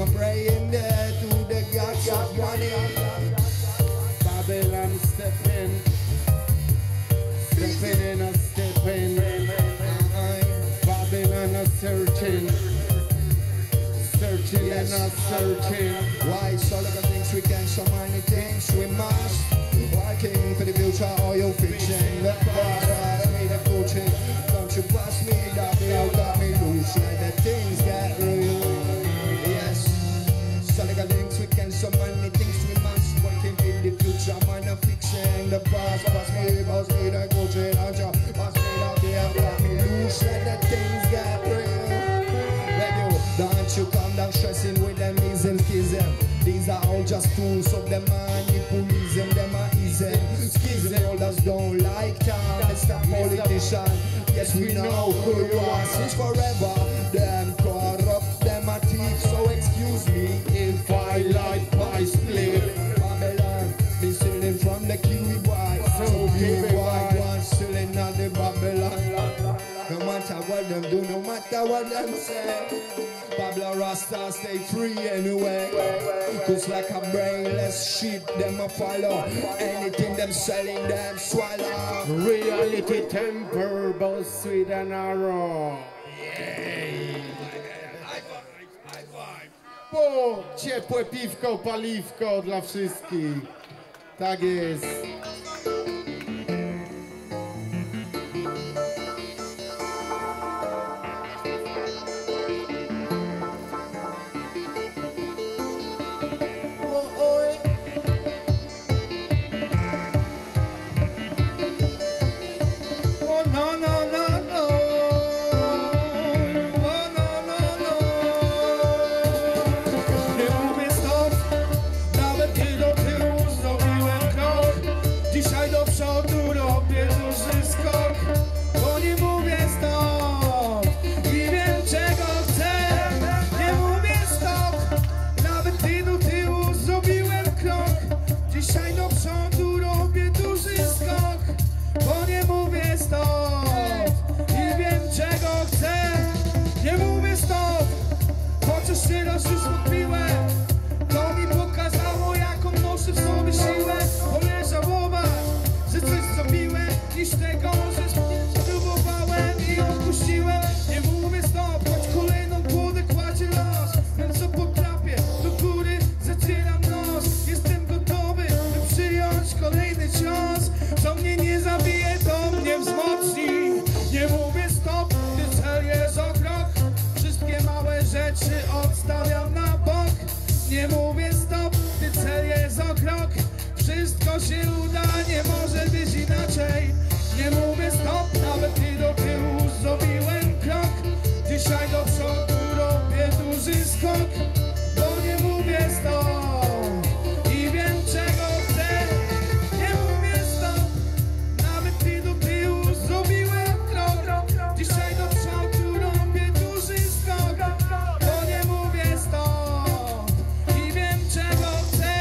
I'm praying there to the gods of money. Babylon stepping in a stepping. Babylon a searching and a searching. Why so lot of things we can, so many things we must. Working for the future, all your fiction. The past, I made a coaching. Don't you pass me that bill, got me loose. Like the things get real. Yes, so lot of things we can, so many things we must. Working for the future, man, a fiction. The past, pass me the coaching. Don't you pass me that bill, got me loose. Like the things get real. Don't you come down stressing with them ism schism. These are all just tools of the manipulism. Them are ism schism. Holders don't like time. It's the politician. Yes, we know who you are since forever. Them corrupt, them are thief. So excuse me if I light my split. Babylon, been stealing from the Kiwi boys. So Kiwi boys stealing on the Babylon. No matter what them do, no matter what them say, Pablo Rasta stay free anyway. Cause like a brainless sheep, them a follow. Anything them selling, them swallow. Reality temper, both sweet and narrow. High five. Po, ciepłe piwko, paliwko dla wszystkich. Tak jest. To mi pokazało, jaką noszę w sobie siłę. Wolę żałować, że coś zrobiłem, niż tego, że spróbowałem i odpuściłem. Nie mówię stop, choć kolejną kłodę kładzie los. Wiem co potrafię, do góry zacieram nos. Jestem gotowy, by przyjąć kolejny cios. Co mnie nie zabije, to mnie wzmocni. Nie mówię stop, gdy cel jest o krok. Wszystkie małe rzeczy odstawiam na bok. Nie mówię stop, gdy cel jest o krok. Wszystko się uda, nie może być inaczej. Nie mówię stop, nawet i do tyłu zrobiłem krok. Dzisiaj do przodu robię duży skok. Bo nie mówię stop i wiem czego chcę. Nie mówię stop, nawet i do tyłu zrobiłem krok. Dzisiaj do przodu robię duży skok. Bo nie mówię stop i wiem czego chcę.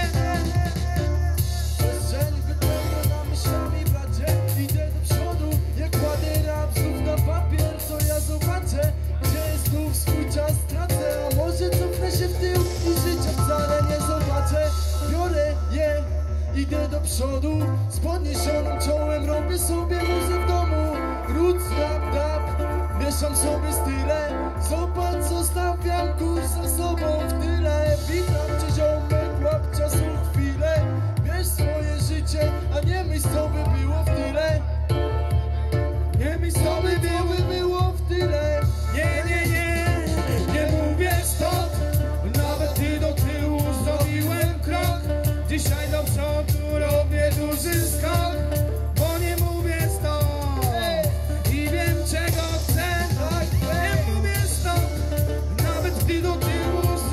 Przestrzeń wypełniona myślami bracie. Idę do przodu, jak kładę rap znów na papier. Co ja zobaczę, gdzie znów swój czas tracę. A może cofnę się w tył i życia wcale nie zobaczę. Biorę je, idę do przodu. Z podniesionym czołem robię sobie muzę w domu. Roots, rap, dap, mieszam sobie style. Zobacz, zostawiam kurs za sobą w tyle. Witam cię ziomek, łap czasu chwilę. Wiesz swoje życie, a nie myśl co by było w tyle. Nie myśl co by było w tyle. Nie, nie, nie, nie mówię stop. Nawet ty do tyłu zrobiłem krok. Dzisiaj do przodu robię duży skok. Bo nie mówię stop i wiem czego chcę. Nie mówię stop. Nawet ty do tyłu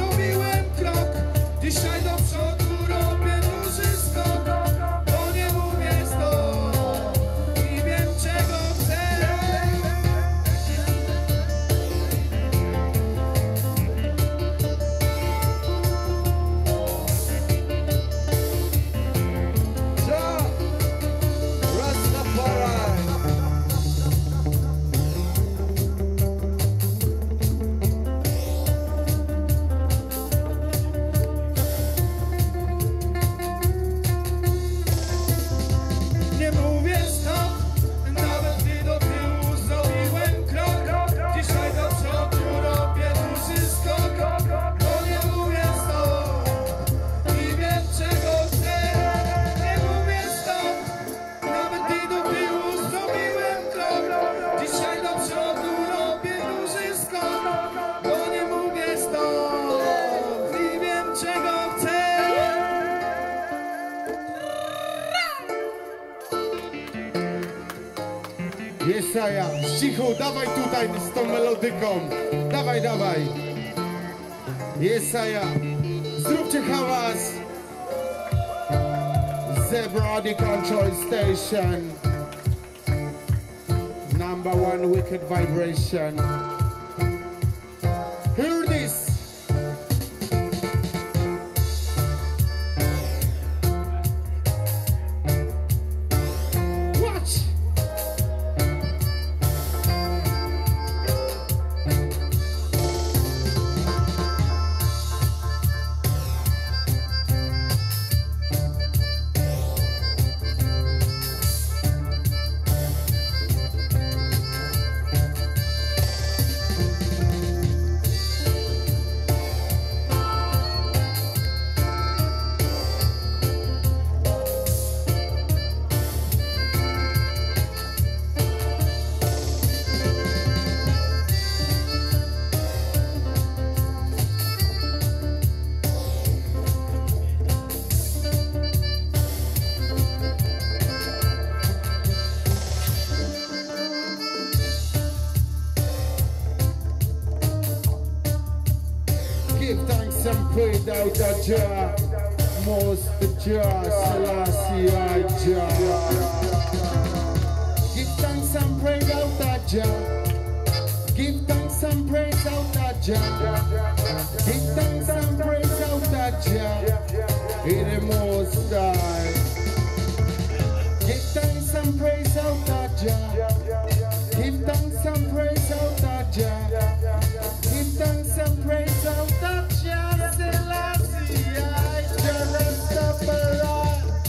Jesaja, cicho, dawaj tutaj z tą melodyką. Dawaj, dawaj. Jesaja, zróbcie hałas. Zebra, the control station. Number one wicked vibration. Hear this. Watch. Give thanks and praise out the Jah, most the Jah, Selassie I Jah. Give thanks and praise out the Jah. Give thanks and praise out the Jah. Give thanks and praise out the Jah. In the most high. Give thanks and praise out the Jah. Give thanks and praise out the Jah. Give thanks and praise out the Jah, Selassie I Jah, Rastafari.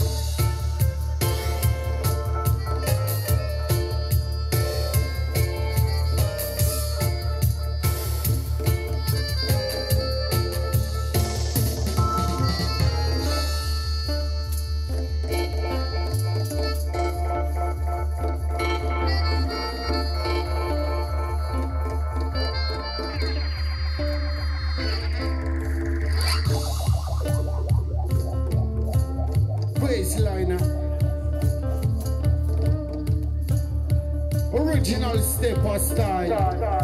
Baseliner. Original stepper style.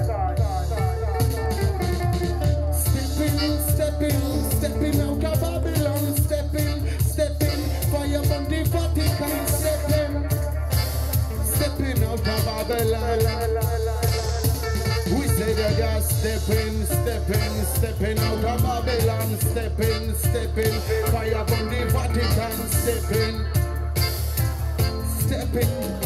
Stepping out of Babylon. Stepping, fire from the Vatican. Stepping out of Babylon. We say that you're stepping out of Babylon. Stepping, fire from the Vatican. Stepping.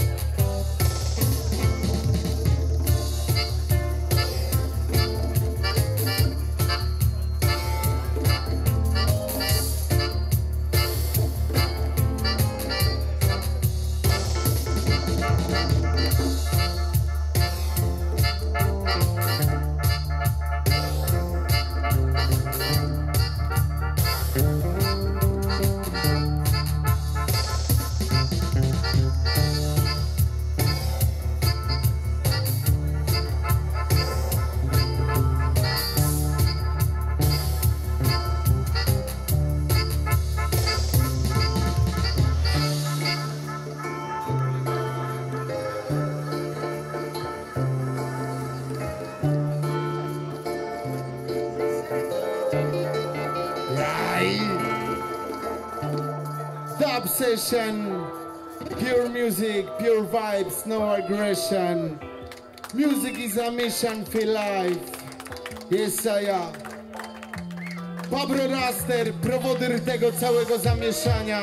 Dub session, pure music, pure vibes, no aggression. Music is a mission for life. Jesaja. Pablo Raster, prowodyr tego całego zamieszania.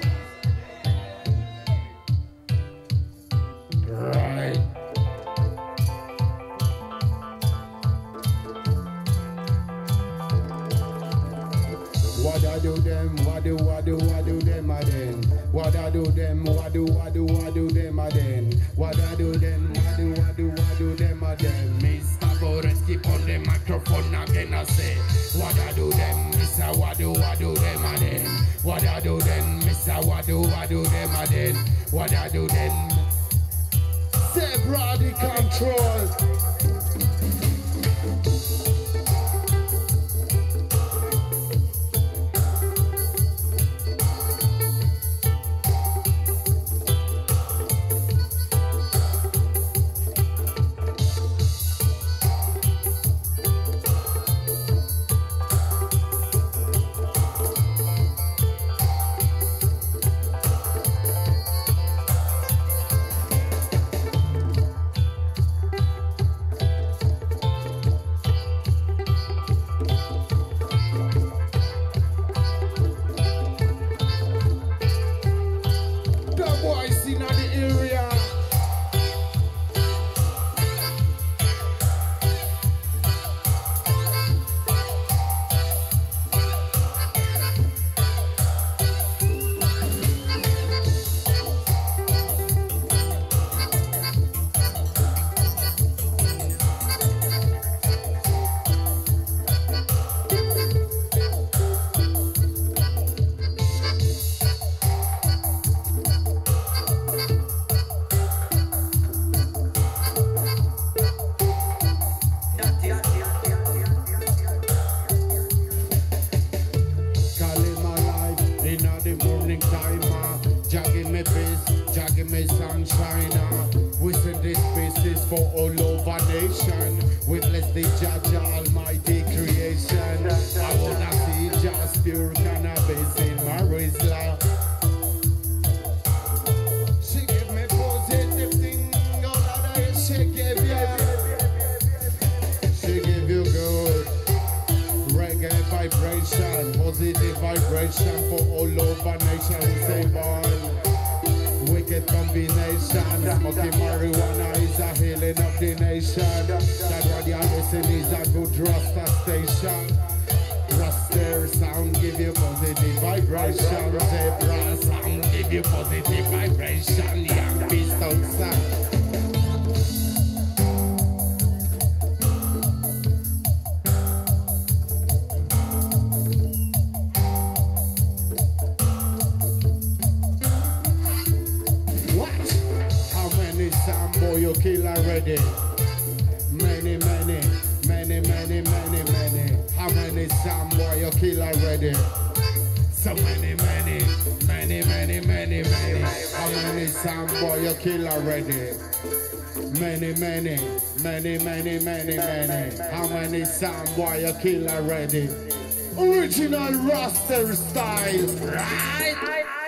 Right. What I do them, what do them a then? What I do them, what do them a then? What I do them, what do them a then? Mr. Boreski on the microphone again I say. What I do them, Mr. What do them a then? What I do them, Mr. What do them a then? What I do them? Zebra the control. in China. We send this pieces for all over nation. We bless the Jah Almighty creation. I wanna see just pure cannabis in my Rizla. She give me positive thing, all of it she give ya. She give you good reggae vibration, positive vibration for all over nation. We say born. Wicked combination, smoking marijuana is a healing of the nation. That what you listen is a good Rasta station. Rasta sound give you positive vibration. Zebra sound give you positive vibration. Young pistol sound. Boy, you kill already. Many. How many Sam boy you kill already? So many. How many Sam boy you kill already? Many. How many Sam boy you kill already? Original Rasta style, right?